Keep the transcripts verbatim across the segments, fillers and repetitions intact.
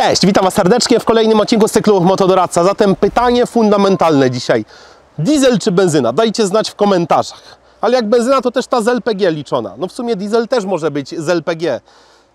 Cześć, witam Was serdecznie w kolejnym odcinku z cyklu Motodoradca. Zatem pytanie fundamentalne dzisiaj. Diesel czy benzyna? Dajcie znać w komentarzach. Ale jak benzyna, to też ta z L P G liczona. No w sumie diesel też może być z L P G.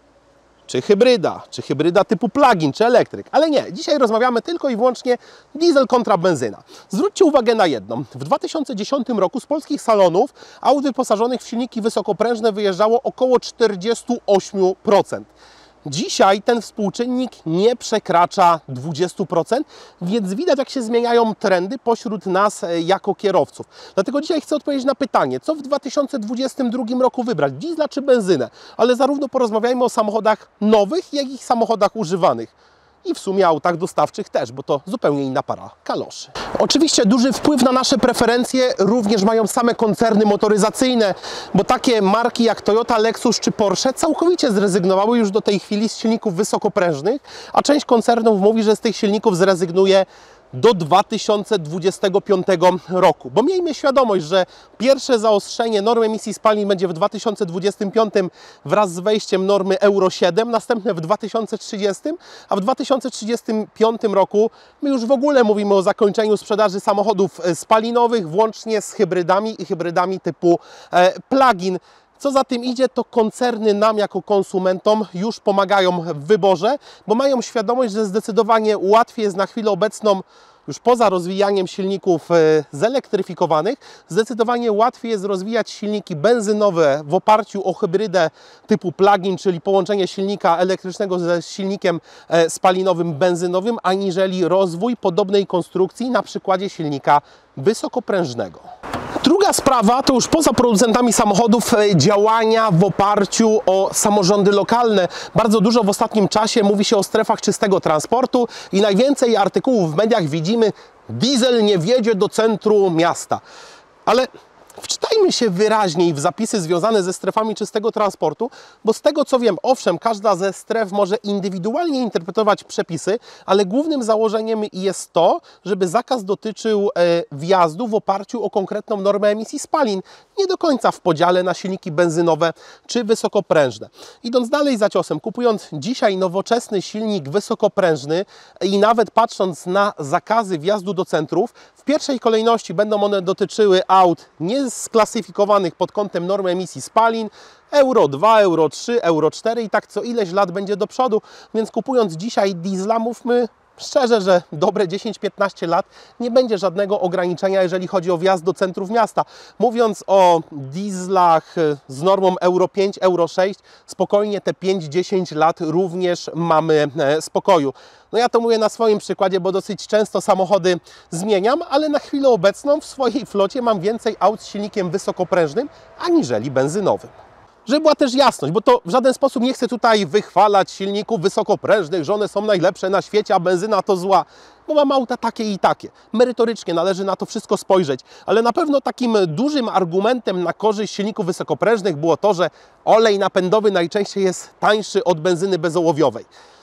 Czy hybryda, czy hybryda typu plug-in, czy elektryk. Ale nie, dzisiaj rozmawiamy tylko i wyłącznie diesel kontra benzyna. Zwróćcie uwagę na jedno. W dwa tysiące dziesiątym roku z polskich salonów aut wyposażonych w silniki wysokoprężne wyjeżdżało około czterdzieści osiem procent. Dzisiaj ten współczynnik nie przekracza dwudziestu procent, więc widać, jak się zmieniają trendy pośród nas jako kierowców. Dlatego dzisiaj chcę odpowiedzieć na pytanie, co w dwa tysiące dwudziestym drugim roku wybrać, diesla czy benzynę? Ale zarówno porozmawiajmy o samochodach nowych, jak i samochodach używanych. I w sumie autach dostawczych też, bo to zupełnie inna para kaloszy. Oczywiście duży wpływ na nasze preferencje również mają same koncerny motoryzacyjne, bo takie marki jak Toyota, Lexus czy Porsche całkowicie zrezygnowały już do tej chwili z silników wysokoprężnych, a część koncernów mówi, że z tych silników zrezygnuje do dwa tysiące dwudziestego piątego roku. Bo miejmy świadomość, że pierwsze zaostrzenie normy emisji spalin będzie w dwa tysiące dwudziestym piątym wraz z wejściem normy Euro siedem, następne w dwa tysiące trzydziestym, a w dwa tysiące trzydziestym piątym roku my już w ogóle mówimy o zakończeniu sprzedaży samochodów spalinowych, włącznie z hybrydami i hybrydami typu plug-in. Co za tym idzie, to koncerny nam jako konsumentom już pomagają w wyborze, bo mają świadomość, że zdecydowanie łatwiej jest na chwilę obecną, już poza rozwijaniem silników zelektryfikowanych, zdecydowanie łatwiej jest rozwijać silniki benzynowe w oparciu o hybrydę typu plug-in, czyli połączenie silnika elektrycznego ze silnikiem spalinowym benzynowym, aniżeli rozwój podobnej konstrukcji na przykładzie silnika wysokoprężnego. Druga sprawa to już poza producentami samochodów działania w oparciu o samorządy lokalne. Bardzo dużo w ostatnim czasie mówi się o strefach czystego transportu i najwięcej artykułów w mediach widzimy: diesel nie wjedzie do centrum miasta. Ale wczytajmy się wyraźniej w zapisy związane ze strefami czystego transportu, bo z tego co wiem, owszem, każda ze stref może indywidualnie interpretować przepisy, ale głównym założeniem jest to, żeby zakaz dotyczył wjazdu w oparciu o konkretną normę emisji spalin, nie do końca w podziale na silniki benzynowe czy wysokoprężne. Idąc dalej za ciosem, kupując dzisiaj nowoczesny silnik wysokoprężny i nawet patrząc na zakazy wjazdu do centrów, w pierwszej kolejności będą one dotyczyły aut nie sklasyfikowanych pod kątem normy emisji spalin, Euro dwa, Euro trzy, Euro cztery i tak co ileś lat będzie do przodu, więc kupując dzisiaj diesla, mówmy szczerze, że dobre dziesięć piętnaście lat nie będzie żadnego ograniczenia, jeżeli chodzi o wjazd do centrów miasta. Mówiąc o dieslach z normą Euro pięć, Euro sześć, spokojnie te pięć dziesięć lat również mamy spokoju. No ja to mówię na swoim przykładzie, bo dosyć często samochody zmieniam, ale na chwilę obecną w swojej flocie mam więcej aut z silnikiem wysokoprężnym aniżeli benzynowym. Żeby była też jasność, bo to w żaden sposób nie chcę tutaj wychwalać silników wysokoprężnych, że one są najlepsze na świecie, a benzyna to zła. Bo mam auta takie i takie. Merytorycznie należy na to wszystko spojrzeć, ale na pewno takim dużym argumentem na korzyść silników wysokoprężnych było to, że olej napędowy najczęściej jest tańszy od benzyny bezołowiowej.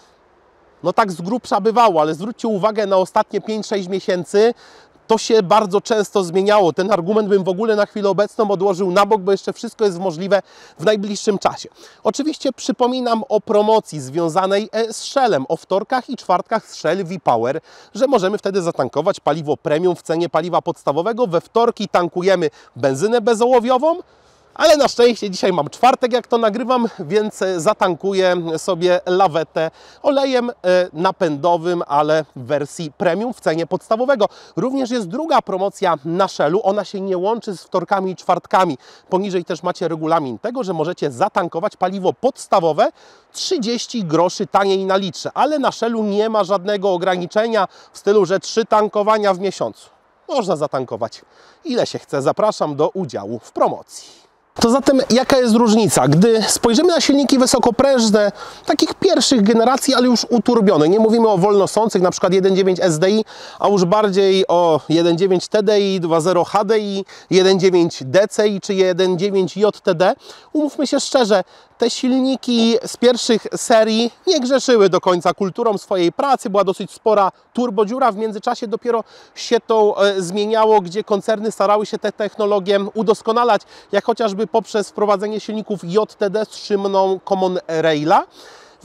No tak z grubsza bywało, ale zwróćcie uwagę na ostatnie pięć sześć miesięcy, to się bardzo często zmieniało. Ten argument bym w ogóle na chwilę obecną odłożył na bok, bo jeszcze wszystko jest możliwe w najbliższym czasie. Oczywiście przypominam o promocji związanej z Shellem, o wtorkach i czwartkach z Shell V-Power, że możemy wtedy zatankować paliwo premium w cenie paliwa podstawowego. We wtorki tankujemy benzynę bezołowiową, ale na szczęście dzisiaj mam czwartek, jak to nagrywam, więc zatankuję sobie lawetę olejem napędowym, ale w wersji premium w cenie podstawowego. Również jest druga promocja na Shellu, ona się nie łączy z wtorkami i czwartkami. Poniżej też macie regulamin tego, że możecie zatankować paliwo podstawowe trzydzieści groszy taniej na litrze, ale na Shellu nie ma żadnego ograniczenia w stylu, że trzy tankowania w miesiącu. Można zatankować ile się chce. Zapraszam do udziału w promocji. To zatem jaka jest różnica? Gdy spojrzymy na silniki wysokoprężne, takich pierwszych generacji, ale już uturbione, nie mówimy o wolnosących, na przykład jeden dziewięć S D I, a już bardziej o jeden dziewięć T D I, dwa zero H D I, jeden dziewięć D C I czy jeden dziewięć J T D, umówmy się szczerze, te silniki z pierwszych serii nie grzeszyły do końca kulturą swojej pracy, była dosyć spora turbodziura, w międzyczasie dopiero się to e, zmieniało, gdzie koncerny starały się tę technologię udoskonalać, jak chociażby poprzez wprowadzenie silników J T D z szymną Common Raila.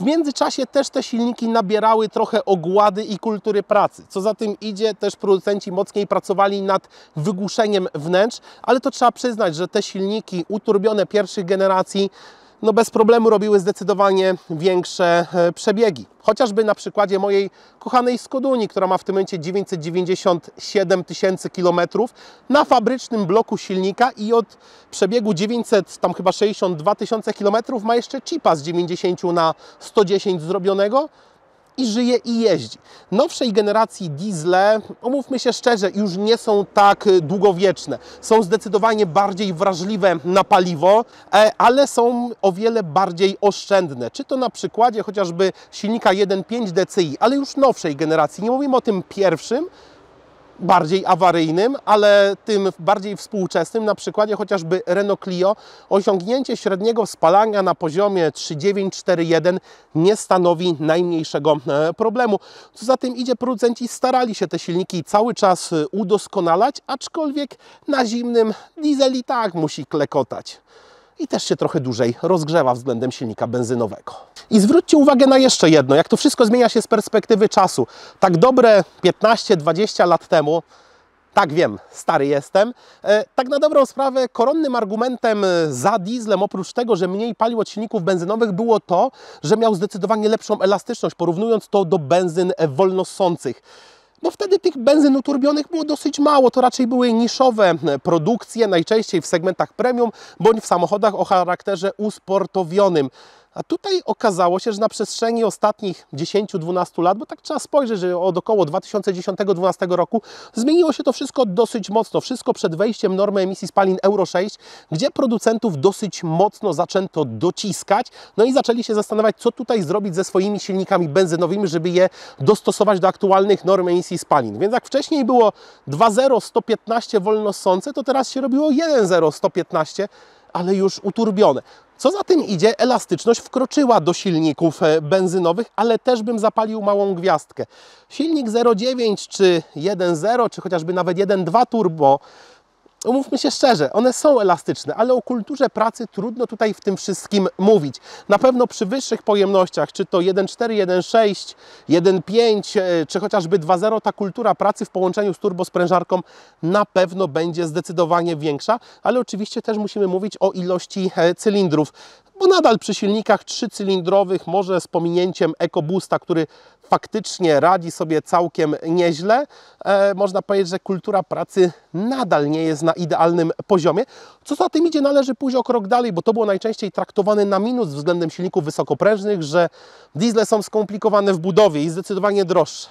W międzyczasie też te silniki nabierały trochę ogłady i kultury pracy. Co za tym idzie, też producenci mocniej pracowali nad wygłuszeniem wnętrz, ale to trzeba przyznać, że te silniki uturbione pierwszych generacji no bez problemu robiły zdecydowanie większe przebiegi. Chociażby na przykładzie mojej kochanej Skoduni, która ma w tym momencie dziewięćset dziewięćdziesiąt siedem tysięcy kilometrów na fabrycznym bloku silnika i od przebiegu dziewięćset, tam chyba sześćdziesiąt dwa tysiące kilometrów ma jeszcze chipa z dziewięćdziesiąt na sto dziesięć zrobionego i żyje i jeździ. Nowszej generacji diesle, omówmy się szczerze, już nie są tak długowieczne. Są zdecydowanie bardziej wrażliwe na paliwo, ale są o wiele bardziej oszczędne. Czy to na przykładzie chociażby silnika jeden przecinek pięć D C I, ale już nowszej generacji. Nie mówimy o tym pierwszym, bardziej awaryjnym, ale tym bardziej współczesnym, na przykładzie chociażby Renault Clio, osiągnięcie średniego spalania na poziomie trzy przecinek dziewięć cztery jeden nie stanowi najmniejszego problemu. Co za tym idzie, producenci starali się te silniki cały czas udoskonalać, aczkolwiek na zimnym diesel i tak musi klekotać. I też się trochę dłużej rozgrzewa względem silnika benzynowego. I zwróćcie uwagę na jeszcze jedno, jak to wszystko zmienia się z perspektywy czasu. Tak dobre piętnaście dwadzieścia lat temu, tak wiem, stary jestem, e, tak na dobrą sprawę koronnym argumentem za dieslem, oprócz tego, że mniej palił od silników benzynowych, było to, że miał zdecydowanie lepszą elastyczność, porównując to do benzyn wolnossących. Bo wtedy tych benzyn uturbionych było dosyć mało, to raczej były niszowe produkcje, najczęściej w segmentach premium, bądź w samochodach o charakterze usportowionym. A tutaj okazało się, że na przestrzeni ostatnich dziesięciu dwunastu lat, bo tak trzeba spojrzeć, że od około dwa tysiące dziesiątego do dwa tysiące dwunastego roku zmieniło się to wszystko dosyć mocno. Wszystko przed wejściem normy emisji spalin Euro sześć, gdzie producentów dosyć mocno zaczęto dociskać. No i zaczęli się zastanawiać, co tutaj zrobić ze swoimi silnikami benzynowymi, żeby je dostosować do aktualnych norm emisji spalin. Więc jak wcześniej było dwa zero sto piętnaście wolnossące, to teraz się robiło jeden zero sto piętnaście, ale już uturbione. Co za tym idzie, elastyczność wkroczyła do silników benzynowych, ale też bym zapalił małą gwiazdkę. Silnik zero przecinek dziewięć czy jeden zero, czy chociażby nawet jeden przecinek dwa turbo, umówmy się szczerze, one są elastyczne, ale o kulturze pracy trudno tutaj w tym wszystkim mówić. Na pewno przy wyższych pojemnościach, czy to jeden przecinek cztery, jeden przecinek sześć, jeden przecinek pięć, czy chociażby dwa zero, ta kultura pracy w połączeniu z turbosprężarką na pewno będzie zdecydowanie większa, ale oczywiście też musimy mówić o ilości cylindrów, bo nadal przy silnikach trzycylindrowych, może z pominięciem EcoBoosta, który faktycznie radzi sobie całkiem nieźle, e, można powiedzieć, że kultura pracy nadal nie jest na idealnym poziomie. Co za tym idzie, należy pójść o krok dalej, bo to było najczęściej traktowane na minus względem silników wysokoprężnych, że diesle są skomplikowane w budowie i zdecydowanie droższe.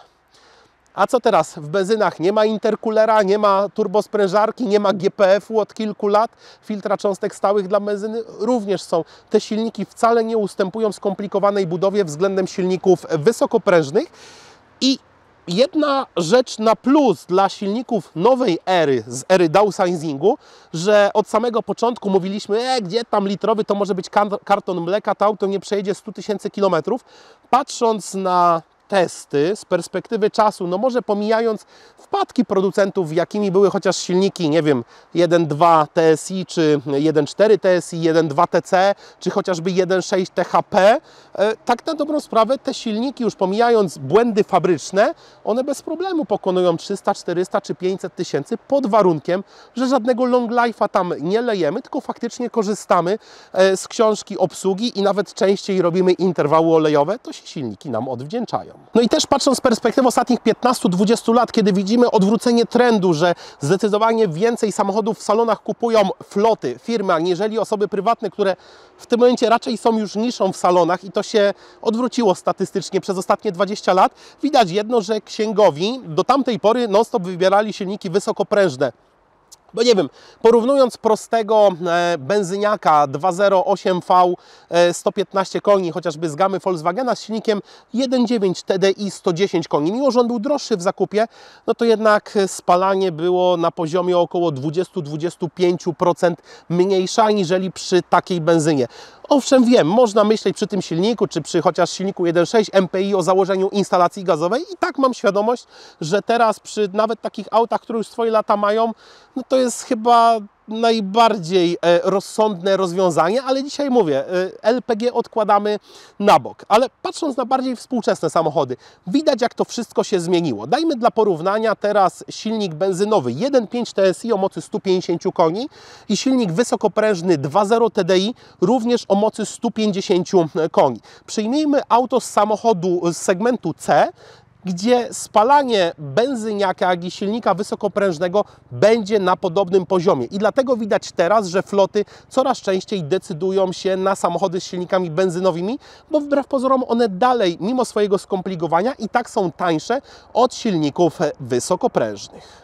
A co teraz? W benzynach nie ma intercoolera, nie ma turbosprężarki, nie ma G P F-u od kilku lat. Filtra cząstek stałych dla benzyny również są. Te silniki wcale nie ustępują skomplikowanej budowie względem silników wysokoprężnych. I jedna rzecz na plus dla silników nowej ery, z ery downsizingu, że od samego początku mówiliśmy, e, gdzie tam litrowy, to może być karton mleka, to auto nie przejedzie stu tysięcy kilometrów. Patrząc na testy z perspektywy czasu, no może pomijając wpadki producentów, jakimi były chociaż silniki, nie wiem, jeden dwa T S I, czy jeden cztery T S I, jeden dwa T C, czy chociażby jeden sześć T H P, tak na dobrą sprawę te silniki, już pomijając błędy fabryczne, one bez problemu pokonują trzysta, czterysta czy pięćset tysięcy pod warunkiem, że żadnego long life'a tam nie lejemy, tylko faktycznie korzystamy z książki obsługi i nawet częściej robimy interwały olejowe, to się silniki nam odwdzięczają. No i też patrząc z perspektywy ostatnich piętnastu dwudziestu lat, kiedy widzimy odwrócenie trendu, że zdecydowanie więcej samochodów w salonach kupują floty, firmy, aniżeli osoby prywatne, które w tym momencie raczej są już niszą w salonach i to się odwróciło statystycznie przez ostatnie dwadzieścia lat, widać jedno, że księgowi do tamtej pory non-stop wybierali silniki wysokoprężne. Bo nie wiem, porównując prostego e, benzyniaka dwa zero osiem V e, sto piętnaście koni, chociażby z gamy Volkswagena z silnikiem jeden dziewięć T D I sto dziesięć koni, mimo że on był droższy w zakupie, no to jednak spalanie było na poziomie około dwadzieścia do dwudziestu pięciu procent mniejsze aniżeli przy takiej benzynie. Owszem, wiem, można myśleć przy tym silniku, czy przy chociaż silniku jeden sześć M P I o założeniu instalacji gazowej i tak mam świadomość, że teraz przy nawet takich autach, które już swoje lata mają, no to jest chyba najbardziej rozsądne rozwiązanie, ale dzisiaj mówię, L P G odkładamy na bok. Ale patrząc na bardziej współczesne samochody, widać jak to wszystko się zmieniło. Dajmy dla porównania teraz silnik benzynowy jeden przecinek pięć T S I o mocy stu pięćdziesięciu koni i silnik wysokoprężny dwa zero T D I również o mocy stu pięćdziesięciu koni. Przyjmijmy auto z samochodu z segmentu C, gdzie spalanie benzyniaka, jak i silnika wysokoprężnego będzie na podobnym poziomie. I dlatego widać teraz, że floty coraz częściej decydują się na samochody z silnikami benzynowymi, bo wbrew pozorom one dalej, mimo swojego skomplikowania, i tak są tańsze od silników wysokoprężnych.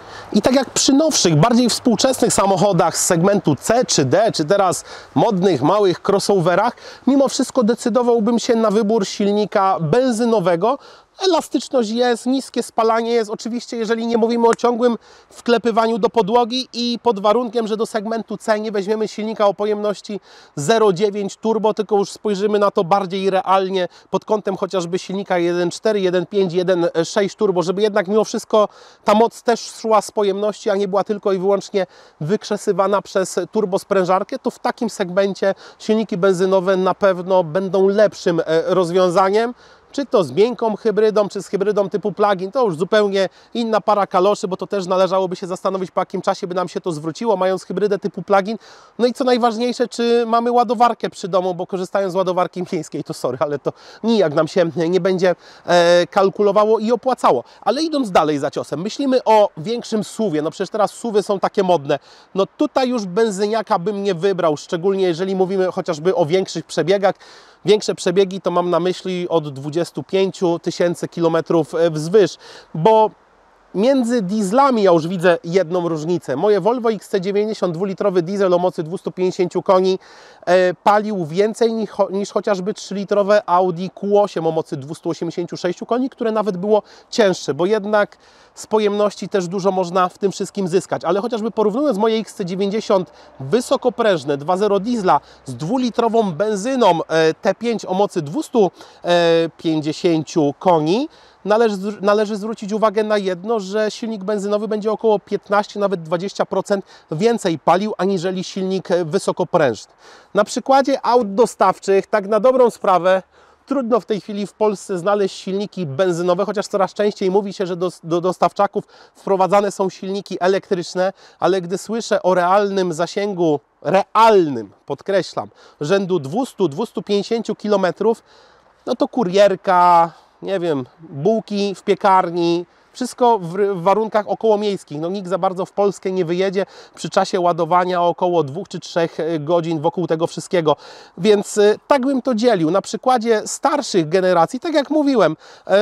I tak jak przy nowszych, bardziej współczesnych samochodach z segmentu C czy D, czy teraz modnych, małych crossoverach, mimo wszystko decydowałbym się na wybór silnika benzynowego. Elastyczność jest, niskie spalanie jest, oczywiście jeżeli nie mówimy o ciągłym wklepywaniu do podłogi i pod warunkiem, że do segmentu C nie weźmiemy silnika o pojemności zero przecinek dziewięć turbo, tylko już spojrzymy na to bardziej realnie pod kątem chociażby silnika jeden przecinek cztery, jeden przecinek pięć, jeden przecinek sześć turbo, żeby jednak mimo wszystko ta moc też szła z pojemności, a nie była tylko i wyłącznie wykrzesywana przez turbosprężarkę, to w takim segmencie silniki benzynowe na pewno będą lepszym rozwiązaniem. Czy to z miękką hybrydą, czy z hybrydą typu plug-in, to już zupełnie inna para kaloszy, bo to też należałoby się zastanowić, po jakim czasie by nam się to zwróciło, mając hybrydę typu plug-in. No i co najważniejsze, czy mamy ładowarkę przy domu, bo korzystając z ładowarki miejskiej, to sorry, ale to nijak nam się nie będzie e, kalkulowało i opłacało. Ale idąc dalej za ciosem, myślimy o większym suwie. No przecież teraz suwy są takie modne. No tutaj już benzyniaka bym nie wybrał, szczególnie jeżeli mówimy chociażby o większych przebiegach. Większe przebiegi to mam na myśli od dwudziestu pięciu tysięcy kilometrów wzwyż, bo między dieslami ja już widzę jedną różnicę. Moje Volvo X C dziewięćdziesiąt dwulitrowy diesel o mocy dwustu pięćdziesięciu koni e, palił więcej niż, niż chociażby trzylitrowe Audi Q osiem o mocy dwustu osiemdziesięciu sześciu koni, które nawet było cięższe, bo jednak z pojemności też dużo można w tym wszystkim zyskać. Ale chociażby porównując moje X C dziewięćdziesiąt wysokoprężne dwa zero diesla z dwulitrową benzyną e, T pięć o mocy dwustu pięćdziesięciu koni, Należy, należy zwrócić uwagę na jedno, że silnik benzynowy będzie około piętnaście, nawet dwadzieścia procent więcej palił aniżeli silnik wysokoprężny. Na przykładzie aut dostawczych, tak na dobrą sprawę, trudno w tej chwili w Polsce znaleźć silniki benzynowe, chociaż coraz częściej mówi się, że do, do dostawczaków wprowadzane są silniki elektryczne, ale gdy słyszę o realnym zasięgu, realnym, podkreślam, rzędu dwustu do dwustu pięćdziesięciu kilometrów, no to kurierka, nie wiem, bułki w piekarni, wszystko w warunkach okołomiejskich. No nikt za bardzo w Polskę nie wyjedzie przy czasie ładowania około dwóch czy trzech godzin wokół tego wszystkiego. Więc tak bym to dzielił. Na przykładzie starszych generacji, tak jak mówiłem,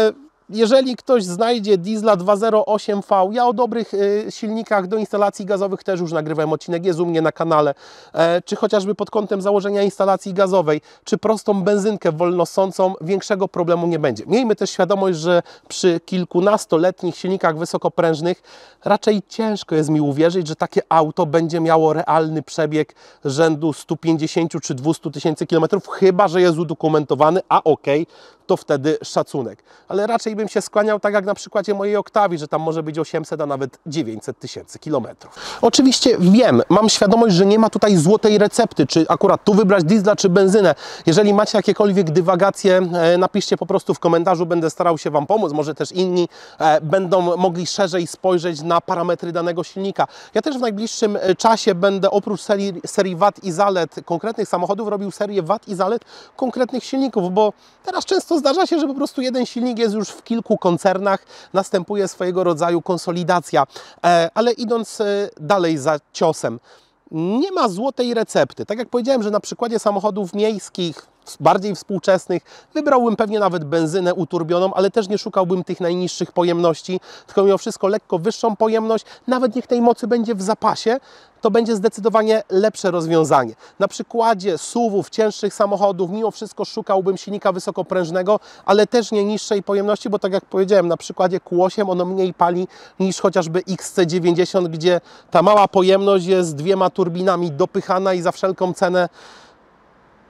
jeżeli ktoś znajdzie diesla dwa zero osiem V, ja o dobrych y, silnikach do instalacji gazowych też już nagrywałem odcinek, jest u mnie na kanale, e, czy chociażby pod kątem założenia instalacji gazowej, czy prostą benzynkę wolnosącą, większego problemu nie będzie. Miejmy też świadomość, że przy kilkunastoletnich silnikach wysokoprężnych raczej ciężko jest mi uwierzyć, że takie auto będzie miało realny przebieg rzędu stu pięćdziesięciu czy dwustu tysięcy kilometrów, chyba że jest udokumentowany, a okej, okay, to wtedy szacunek. Ale raczej bym się skłaniał tak jak na przykładzie mojej Octavii, że tam może być osiemset, a nawet dziewięćset tysięcy kilometrów. Oczywiście wiem, mam świadomość, że nie ma tutaj złotej recepty, czy akurat tu wybrać diesla, czy benzynę. Jeżeli macie jakiekolwiek dywagacje, napiszcie po prostu w komentarzu, będę starał się Wam pomóc, może też inni będą mogli szerzej spojrzeć na parametry danego silnika. Ja też w najbliższym czasie będę oprócz serii, serii wad i zalet konkretnych samochodów robił serię wad i zalet konkretnych silników, bo teraz często zdarza się, że po prostu jeden silnik jest już w kilku koncernach, następuje swojego rodzaju konsolidacja. E, ale idąc dalej za ciosem, nie ma złotej recepty. Tak jak powiedziałem, że na przykładzie samochodów miejskich, bardziej współczesnych, wybrałbym pewnie nawet benzynę uturbioną, ale też nie szukałbym tych najniższych pojemności, tylko mimo wszystko lekko wyższą pojemność, nawet niech tej mocy będzie w zapasie, to będzie zdecydowanie lepsze rozwiązanie. Na przykładzie S U V-ów, cięższych samochodów, mimo wszystko szukałbym silnika wysokoprężnego, ale też nie niższej pojemności, bo tak jak powiedziałem, na przykładzie Q osiem ono mniej pali niż chociażby X C dziewięćdziesiąt, gdzie ta mała pojemność jest dwiema turbinami dopychana i za wszelką cenę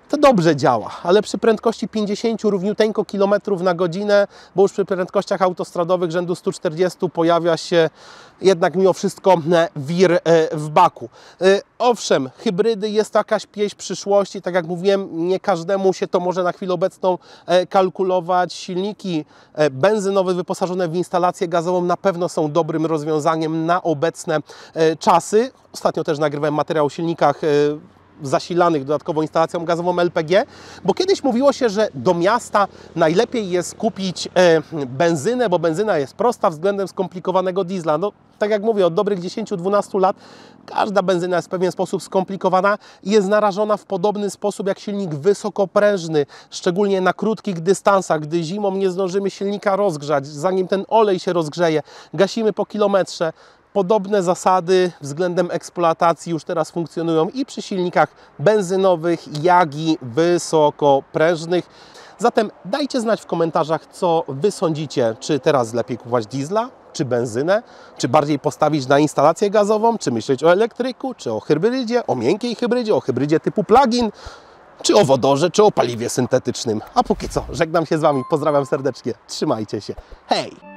to dobrze działa, ale przy prędkości pięćdziesiąt równiuteńko kilometrów na godzinę, bo już przy prędkościach autostradowych rzędu stu czterdziestu pojawia się jednak mimo wszystko wir w baku. Owszem, hybrydy jest to jakaś pieśń przyszłości, tak jak mówiłem, nie każdemu się to może na chwilę obecną kalkulować. Silniki benzynowe wyposażone w instalację gazową na pewno są dobrym rozwiązaniem na obecne czasy. Ostatnio też nagrywałem materiał o silnikach zasilanych dodatkową instalacją gazową L P G, bo kiedyś mówiło się, że do miasta najlepiej jest kupić e, benzynę, bo benzyna jest prosta względem skomplikowanego diesla. No, tak jak mówię, od dobrych dziesięciu do dwunastu lat każda benzyna jest w pewien sposób skomplikowana i jest narażona w podobny sposób jak silnik wysokoprężny, szczególnie na krótkich dystansach, gdy zimą nie zdążymy silnika rozgrzać, zanim ten olej się rozgrzeje, gasimy po kilometrze. Podobne zasady względem eksploatacji już teraz funkcjonują i przy silnikach benzynowych, jak i wysokoprężnych. Zatem dajcie znać w komentarzach, co Wy sądzicie, czy teraz lepiej kupować diesla, czy benzynę, czy bardziej postawić na instalację gazową, czy myśleć o elektryku, czy o hybrydzie, o miękkiej hybrydzie, o hybrydzie typu plug-in, czy o wodorze, czy o paliwie syntetycznym. A póki co, żegnam się z Wami, pozdrawiam serdecznie, trzymajcie się, hej!